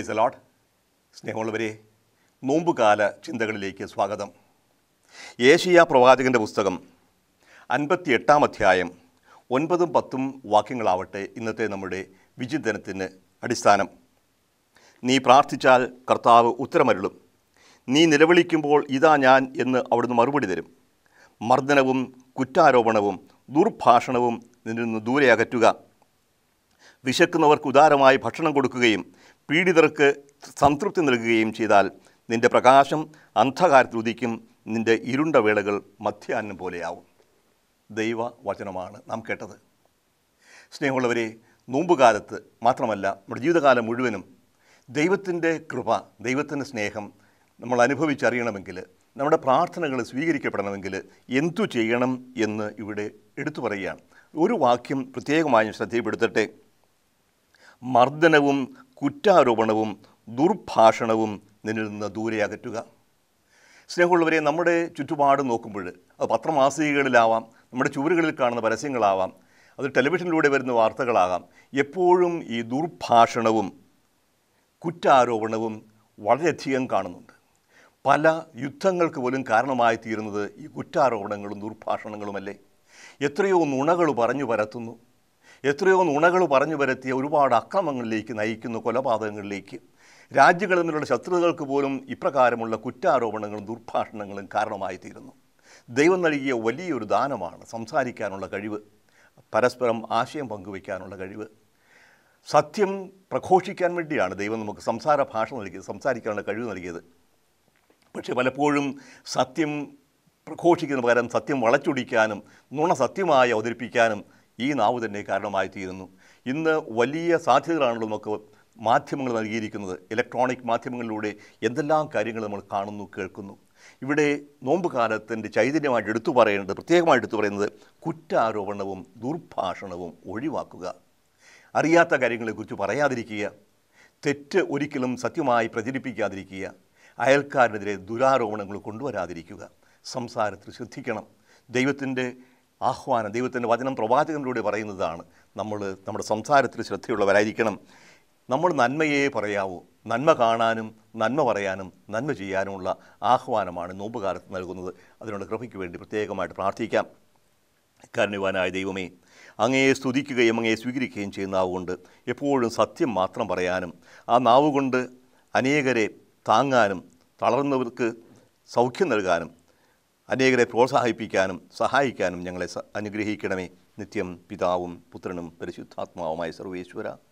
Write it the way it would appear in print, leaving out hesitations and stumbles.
Praise the Lord. സ്നേഹമുള്ളവരെ, നോമ്പുകാല ചിന്തകളിലേക്ക് സ്വാഗതം. യേശയ്യാ പ്രവാചകൻ്റെ പുസ്തകം 58-ാം അധ്യായം 9-10 വാക്യങ്ങളാവട്ടെ ഇന്നത്തെ നമ്മുടെ വിചിന്തനത്തിന് അടിസ്ഥാനം. നീ പ്രാർത്ഥിച്ചാൽ കർത്താവ് ഉത്തരമരുളും. നീ നിലവിളിക്കുമ്പോൾ ഇതാ ഞാൻ എന്ന് അവിടുന്ന് മറുപടി തരും. മർദ്ദനവും കുറ്റാരോപണവും ദുർഭാഷണവും നിന്നിൽ നിന്ന് ദൂരെ അകറ്റുക. വിശക്കുന്നവർക്ക് ഉദാരമായി ഭക്ഷണം കൊടുക്കുകയും പീഡിതർക്ക് സംതൃപ്തി നൽകുകയും ചെയ്താൽ നിൻ്റെ പ്രകാശം അന്ധകാരത്തിൽ ഉദിക്കും, നിൻ്റെ ഇരുണ്ട വേളകൾ മധ്യാഹ്നം പോലെയാവും. ദൈവവചനമാണ് നാം കേട്ടത്. സ്നേഹമുള്ളവരെ, നോമ്പുകാലത്ത് മാത്രമല്ല നമ്മുടെ ജീവിതകാലം മുഴുവനും ദൈവത്തിൻ്റെ കൃപ, ദൈവത്തിൻ്റെ സ്നേഹം നമ്മൾ അനുഭവിച്ചറിയണമെങ്കിൽ, നമ്മുടെ പ്രാർത്ഥനകൾ സ്വീകരിക്കപ്പെടണമെങ്കിൽ എന്തു ചെയ്യണം എന്ന് ഇവിടെ എടുത്തു പറയുകയാണ്. ഒരു വാക്യം പ്രത്യേകമായും ശ്രദ്ധയിൽപ്പെടുത്തട്ടെ. മർദ്ദനവും കുറ്റാരോപണവും ദുർഭാഷണവും നിന്നിൽ നിന്ന് ദൂരെ അകറ്റുക. സ്നേഹമുള്ളവരെ, നമ്മുടെ ചുറ്റുപാട് നോക്കുമ്പോൾ അത് പത്രമാസികകളിലാവാം, നമ്മുടെ ചുവരുകളിൽ കാണുന്ന പരസ്യങ്ങളാവാം, അത് ടെലിവിഷനിലൂടെ വരുന്ന വാർത്തകളാകാം, എപ്പോഴും ഈ ദുർഭാഷണവും കുറ്റാരോപണവും വളരെയധികം കാണുന്നുണ്ട്. പല യുദ്ധങ്ങൾക്ക് പോലും കാരണമായി തീരുന്നത് ഈ കുറ്റാരോപണങ്ങളും ദുർഭാഷണങ്ങളുമല്ലേ. എത്രയോ നുണകൾ പറഞ്ഞു പരത്തുന്നു, എത്രയോ നുണകൾ പറഞ്ഞു പരത്തിയ ഒരുപാട് അക്രമങ്ങളിലേക്ക് നയിക്കുന്നു, കൊലപാതകങ്ങളിലേക്ക്. രാജ്യങ്ങളിൽ നിന്നുള്ള ശത്രുതകൾക്ക് പോലും ഇപ്രകാരമുള്ള കുറ്റാരോപണങ്ങളും ദുർഭാഷണങ്ങളും കാരണമായി തീരുന്നു. ദൈവം നൽകിയ വലിയൊരു ദാനമാണ് സംസാരിക്കാനുള്ള കഴിവ്, പരസ്പരം ആശയം പങ്കുവയ്ക്കാനുള്ള കഴിവ്. സത്യം പ്രഘോഷിക്കാൻ വേണ്ടിയാണ് ദൈവം നമുക്ക് സംസാര ഭാഷ നൽകിയത്, സംസാരിക്കാനുള്ള കഴിവ് നൽകിയത്. പക്ഷേ പലപ്പോഴും സത്യം പ്രഘോഷിക്കുന്നതിന് പകരം സത്യം വളച്ചൊടിക്കാനും നുണ സത്യമായി അവതരിപ്പിക്കാനും ഈ നാവ് തന്നെ കാരണമായി തീരുന്നു. ഇന്ന് വലിയ സാധ്യതകളാണല്ലോ നമുക്ക് മാധ്യമങ്ങൾ നൽകിയിരിക്കുന്നത്. ഇലക്ട്രോണിക് മാധ്യമങ്ങളിലൂടെ എന്തെല്ലാം കാര്യങ്ങൾ നമ്മൾ കാണുന്നു, കേൾക്കുന്നു. ഇവിടെ നോമ്പ് കാലത്തിൻ്റെ ചൈതന്യമായിട്ട് എടുത്തു പറയേണ്ടത്, പ്രത്യേകമായിട്ട് എടുത്തു പറയുന്നത് കുറ്റാരോപണവും ദുർഭാഷണവും ഒഴിവാക്കുക. അറിയാത്ത കാര്യങ്ങളെക്കുറിച്ച് പറയാതിരിക്കുക, തെറ്റ് ഒരിക്കലും സത്യമായി പ്രചരിപ്പിക്കാതിരിക്കുക, അയൽക്കാരനെതിരെ ദുരാരോപണങ്ങൾ കൊണ്ടുവരാതിരിക്കുക, സംസാരത്തിൽ ശ്രദ്ധിക്കണം. ദൈവത്തിൻ്റെ ആഹ്വാനം, ദൈവത്തിൻ്റെ വചനം പ്രവാചകനിലൂടെ പറയുന്നതാണ്. നമ്മുടെ സംസാരത്തിൽ ശ്രദ്ധയുള്ളവരായിരിക്കണം. നമ്മൾ നന്മയെ പറയാവൂ. നന്മ കാണാനും നന്മ പറയാനും നന്മ ചെയ്യാനുമുള്ള ആഹ്വാനമാണ് നോമ്പുകാലത്ത് നൽകുന്നത്. അതിനുള്ള കൃപയ്ക്ക് വേണ്ടി പ്രത്യേകമായിട്ട് പ്രാർത്ഥിക്കാം. കാരുണ്യവാനായ ദൈവമേ, അങ്ങയെ സ്തുതിക്കുകയും അങ്ങയെ സ്വീകരിക്കുകയും ചെയ്യുന്ന നാവുകൊണ്ട് എപ്പോഴും സത്യം മാത്രം പറയാനും, ആ നാവുകൊണ്ട് അനേകരെ താങ്ങാനും തളർന്നവർക്ക് സൗഖ്യം നൽകാനും അനേകരെ പ്രോത്സാഹിപ്പിക്കാനും സഹായിക്കാനും ഞങ്ങളെ അനുഗ്രഹിക്കണമേ. നിത്യം പിതാവും പുത്രനും പരിശുദ്ധാത്മാവുമായ സർവേശ്വര.